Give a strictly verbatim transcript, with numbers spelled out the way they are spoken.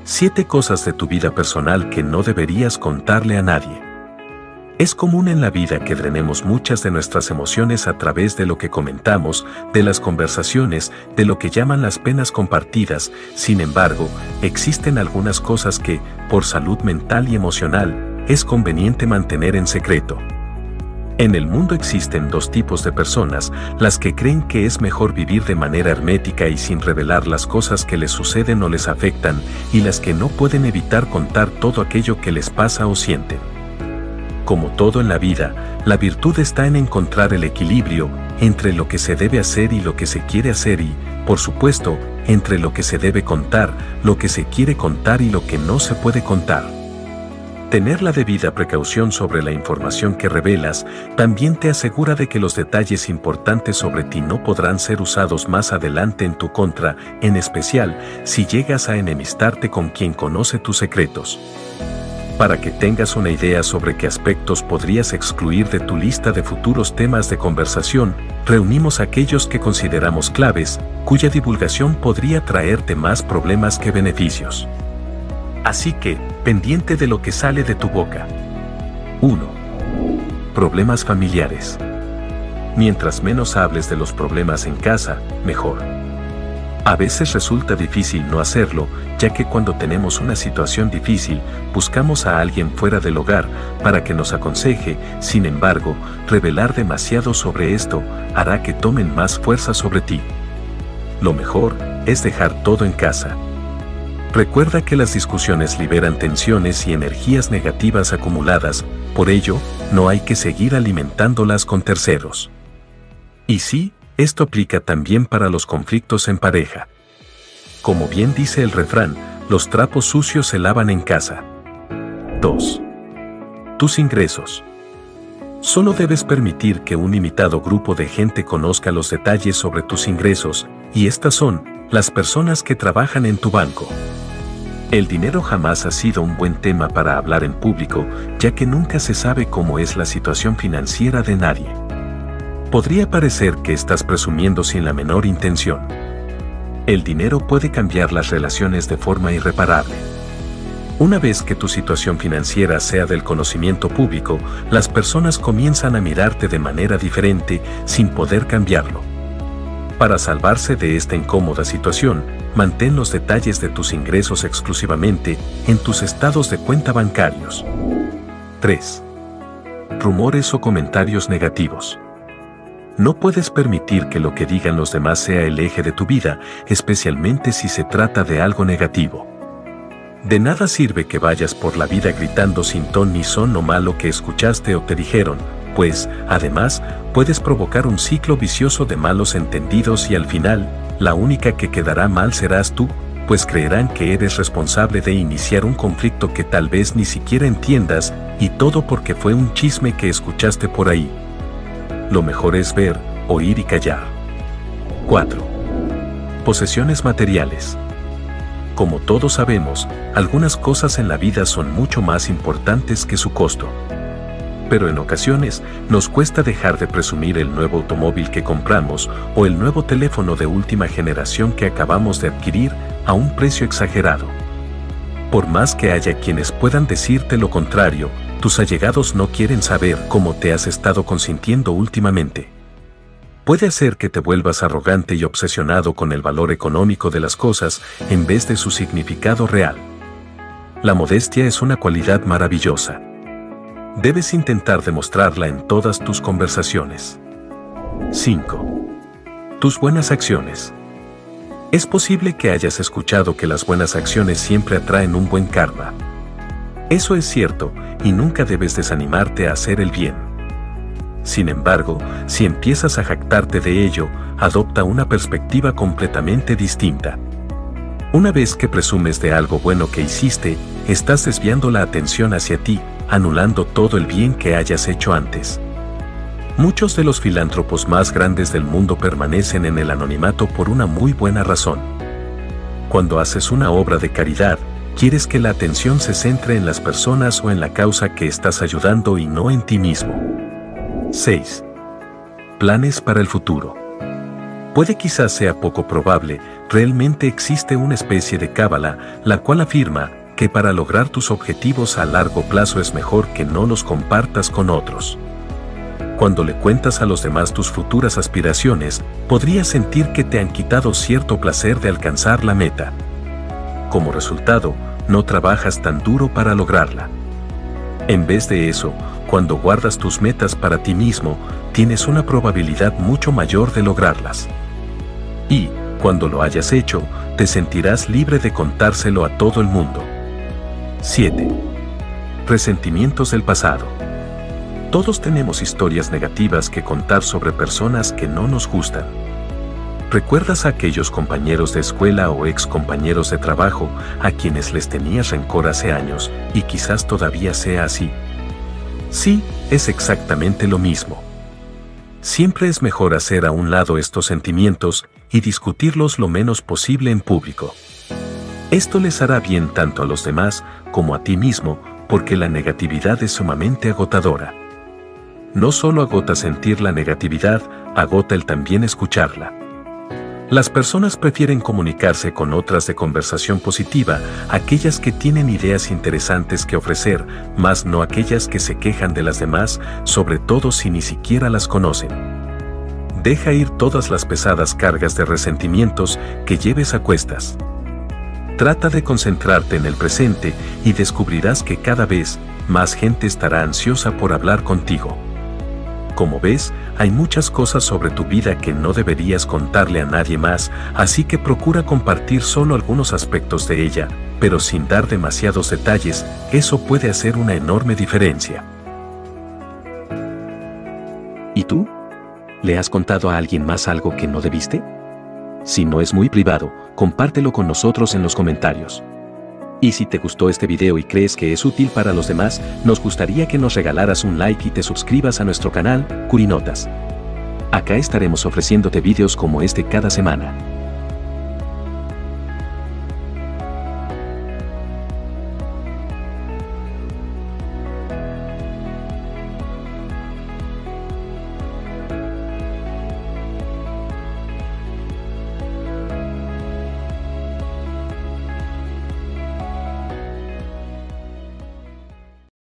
Siete cosas de tu vida personal que no deberías contarle a nadie. Es común en la vida que drenemos muchas de nuestras emociones a través de lo que comentamos, de las conversaciones, de lo que llaman las penas compartidas. Sin embargo, existen algunas cosas que, por salud mental y emocional, es conveniente mantener en secreto. En el mundo existen dos tipos de personas, las que creen que es mejor vivir de manera hermética y sin revelar las cosas que les suceden o les afectan, y las que no pueden evitar contar todo aquello que les pasa o sienten. Como todo en la vida, la virtud está en encontrar el equilibrio entre lo que se debe hacer y lo que se quiere hacer y, por supuesto, entre lo que se debe contar, lo que se quiere contar y lo que no se puede contar. Tener la debida precaución sobre la información que revelas también te asegura de que los detalles importantes sobre ti no podrán ser usados más adelante en tu contra, en especial si llegas a enemistarte con quien conoce tus secretos. Para que tengas una idea sobre qué aspectos podrías excluir de tu lista de futuros temas de conversación, reunimos aquellos que consideramos claves, cuya divulgación podría traerte más problemas que beneficios. Así que, pendiente de lo que sale de tu boca. uno. Problemas familiares. Mientras menos hables de los problemas en casa, mejor. A veces resulta difícil no hacerlo, ya que cuando tenemos una situación difícil, buscamos a alguien fuera del hogar para que nos aconseje. Sin embargo, revelar demasiado sobre esto hará que tomen más fuerza sobre ti. Lo mejor es dejar todo en casa. Recuerda que las discusiones liberan tensiones y energías negativas acumuladas, por ello, no hay que seguir alimentándolas con terceros. Y sí, esto aplica también para los conflictos en pareja. Como bien dice el refrán, los trapos sucios se lavan en casa. dos. Tus ingresos. Solo debes permitir que un limitado grupo de gente conozca los detalles sobre tus ingresos, y estas son las personas que trabajan en tu banco. El dinero jamás ha sido un buen tema para hablar en público, ya que nunca se sabe cómo es la situación financiera de nadie. Podría parecer que estás presumiendo sin la menor intención. El dinero puede cambiar las relaciones de forma irreparable. Una vez que tu situación financiera sea del conocimiento público, las personas comienzan a mirarte de manera diferente sin poder cambiarlo. Para salvarse de esta incómoda situación, mantén los detalles de tus ingresos exclusivamente en tus estados de cuenta bancarios. tres. Rumores o comentarios negativos. No puedes permitir que lo que digan los demás sea el eje de tu vida, especialmente si se trata de algo negativo. De nada sirve que vayas por la vida gritando sin ton ni son lo malo que escuchaste o te dijeron, pues, además, puedes provocar un ciclo vicioso de malos entendidos y al final, la única que quedará mal serás tú, pues creerán que eres responsable de iniciar un conflicto que tal vez ni siquiera entiendas, y todo porque fue un chisme que escuchaste por ahí. Lo mejor es ver, oír y callar. cuatro. Posesiones materiales. Como todos sabemos, algunas cosas en la vida son mucho más importantes que su costo. Pero en ocasiones, nos cuesta dejar de presumir el nuevo automóvil que compramos o el nuevo teléfono de última generación que acabamos de adquirir a un precio exagerado. Por más que haya quienes puedan decirte lo contrario, tus allegados no quieren saber cómo te has estado consintiendo últimamente. Puede hacer que te vuelvas arrogante y obsesionado con el valor económico de las cosas en vez de su significado real. La modestia es una cualidad maravillosa. Debes intentar demostrarla en todas tus conversaciones. cinco. Tus buenas acciones. Es posible que hayas escuchado que las buenas acciones siempre atraen un buen karma. Eso es cierto, y nunca debes desanimarte a hacer el bien. Sin embargo, si empiezas a jactarte de ello, adopta una perspectiva completamente distinta. Una vez que presumes de algo bueno que hiciste, estás desviando la atención hacia ti, anulando todo el bien que hayas hecho antes. Muchos de los filántropos más grandes del mundo permanecen en el anonimato por una muy buena razón. Cuando haces una obra de caridad, quieres que la atención se centre en las personas o en la causa que estás ayudando y no en ti mismo. seis. Planes para el futuro. Puede quizás sea poco probable, realmente existe una especie de cábala, la cual afirma que para lograr tus objetivos a largo plazo es mejor que no los compartas con otros. Cuando le cuentas a los demás tus futuras aspiraciones, podrías sentir que te han quitado cierto placer de alcanzar la meta. Como resultado, no trabajas tan duro para lograrla. En vez de eso, cuando guardas tus metas para ti mismo, tienes una probabilidad mucho mayor de lograrlas. Y, cuando lo hayas hecho, te sentirás libre de contárselo a todo el mundo. siete. Resentimientos del pasado. Todos tenemos historias negativas que contar sobre personas que no nos gustan. ¿Recuerdas a aquellos compañeros de escuela o ex compañeros de trabajo a quienes les tenías rencor hace años y quizás todavía sea así? Sí, es exactamente lo mismo. Siempre es mejor hacer a un lado estos sentimientos y discutirlos lo menos posible en público. Esto les hará bien tanto a los demás como a ti mismo, porque la negatividad es sumamente agotadora. No solo agota sentir la negatividad, agota el también escucharla. Las personas prefieren comunicarse con otras de conversación positiva, aquellas que tienen ideas interesantes que ofrecer, más no aquellas que se quejan de las demás, sobre todo si ni siquiera las conocen. Deja ir todas las pesadas cargas de resentimientos que lleves a cuestas. Trata de concentrarte en el presente y descubrirás que cada vez más gente estará ansiosa por hablar contigo. Como ves, hay muchas cosas sobre tu vida que no deberías contarle a nadie más, así que procura compartir solo algunos aspectos de ella, pero sin dar demasiados detalles, eso puede hacer una enorme diferencia. ¿Y tú? ¿Le has contado a alguien más algo que no debiste? Si no es muy privado, compártelo con nosotros en los comentarios. Y si te gustó este video y crees que es útil para los demás, nos gustaría que nos regalaras un like y te suscribas a nuestro canal, Curinotas. Acá estaremos ofreciéndote videos como este cada semana.